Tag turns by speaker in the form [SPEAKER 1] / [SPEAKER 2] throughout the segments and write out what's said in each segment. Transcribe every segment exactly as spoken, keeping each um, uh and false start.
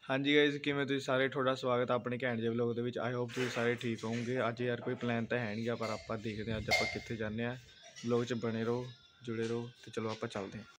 [SPEAKER 1] हाँ जी गाइज किवें तुसीं सारे थोड़ा स्वागत है अपने घैंट जे vlog they which. I hope तुसीं सारे ठीक होवोगे। अज यार कोई प्लान तो है नहीं गा, पर आप देखते हैं अज आप कित्थे जाने आ। व्लॉग च बने रहो, जुड़े रहो, तो चलो आप चलते हैं।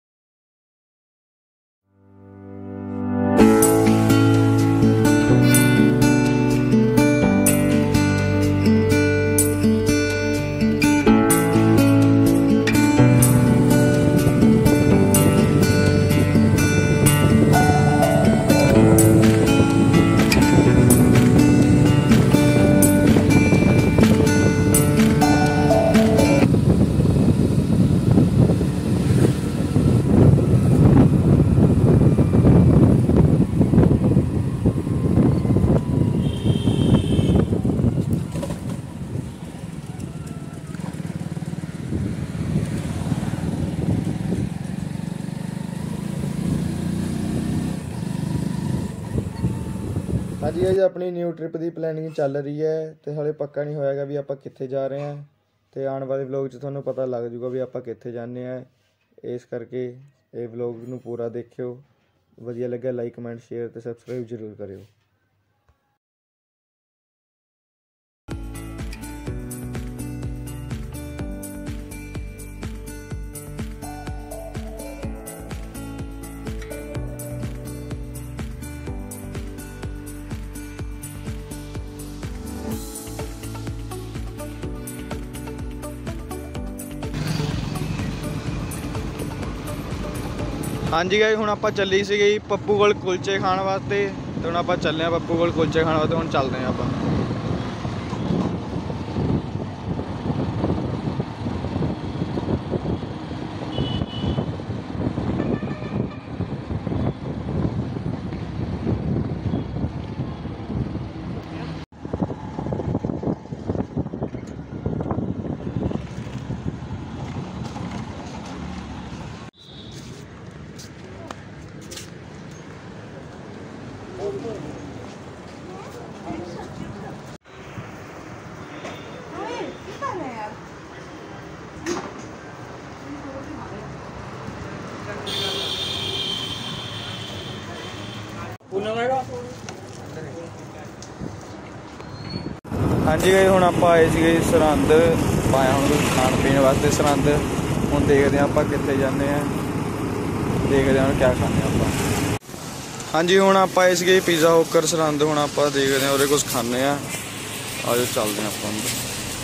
[SPEAKER 1] हाँ जी अज अपनी न्यू ट्रिप की प्लैनिंग चल रही है, तो हाले पक्का नहीं होएगा भी आप कित्थे जा रहे हैं। तो आने वाले व्लॉग च तुहानूं पता लग जूगा भी आप कित्थे जाने हैं। इस करके ये व्लॉग नूं पूरा देखियो, वधिया लग्या लाइक कमेंट शेयर तो सबसक्राइब जरूर करियो। हाँ जी गाइस हुण आपां चली सी गई पप्पू कोल कुलचे खाण वास्ते। तो हुण आपां चले पप्पू कोल कुलचे खाण वास्ते। हुण चलदे हैं आपां। हाँ जी गई हुण आपां आए सी सरहंद पाया हुण कुछ खाण पीण वास्ते सरहंद। हुण देखते हैं आपां कित्थे जाने हैं, देखते हैं क्या खाने आपां। हाँ जी हुण आपां आए सी पिज़्ज़ा होकर सरहंद। हुण आपां देखते हैं उहदे कुछ खाने आ। आजो चलते हैं आपां अंदर।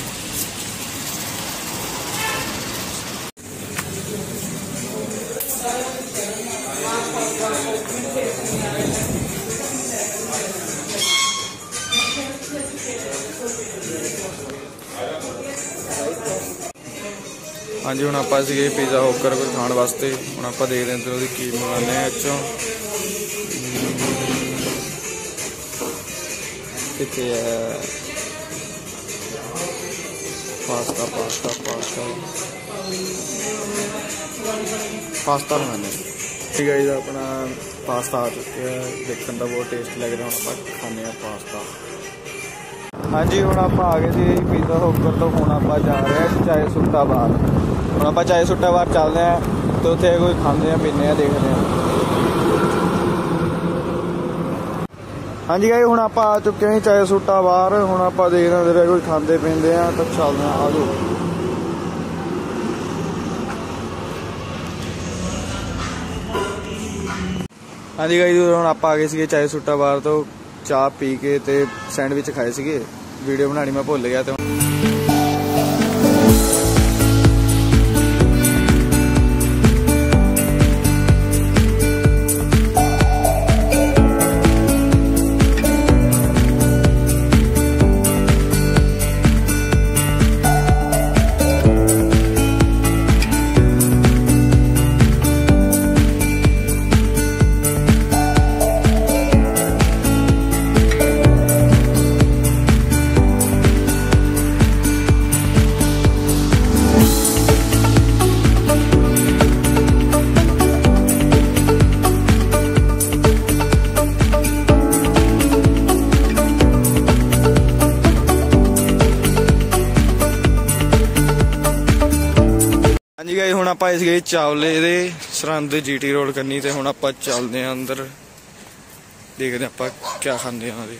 [SPEAKER 1] हाँ जी हुण आपां सीगे पिज़्ज़ा होकर कुछ खाण वास्ते। हुण आपां देखदे हां अंदर की मंगाने आ। इचों कित्थे है पास्ता पास्ता पास्ता पास्ता मंगाने। ठीक है जी अपना पास्ता आ चुके हैं, देखने का बहुत टेस्ट लग रहा। हुण आपां खाने आ पास्ता। हाँ जी हुण आपां आ गए थे पिज़्ज़ा होकर। तो हुण आपां जा रहे हैं चाय सुट्टा बार। हुण आपां चाय सुट्टा बार चलते हैं, तो उत्थे कोई खांदे हैं पीने देखते हैं। हाँ जी गाइस हुण आपां आ चुके हैं चाय सुट्टा बार। हुण आपां देखते हैं उधर कोई खांदे पींदे हैं, तो चलते हैं। आ जाओ। हाँ जी गाइस हुण आपां आ गए सीगे चाय सुट्टा बार। तो चाह पी के ते सैंडविच खाए सीगे। वीडियो बनानी मैं भुल गया। तो जी गाइस हुण आपां इस गए चावले दे सरहंद जीटी रोड करनी। ते हुण आपां चलदे आं अंदर। देखते हैं आप क्या खाते हैं।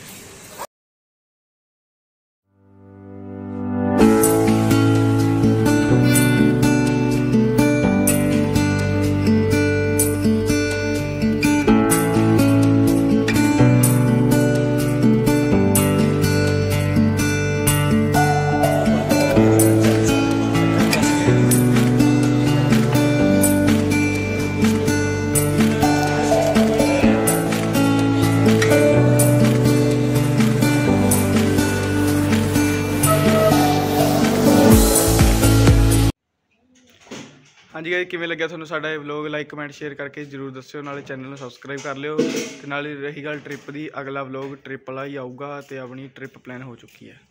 [SPEAKER 1] हाँ जी गाइस, किवें लग्या तुहानूं साडा व्लॉग? लाइक कमेंट शेयर करके जरूर दस्सिओ, नाले चैनल नूं सबसक्राइब कर लिओ। ते नाले रही गल ट्रिप दी, अगला व्लॉग ट्रिप वाला ही आऊगा ते अपनी ट्रिप प्लान हो चुकी है।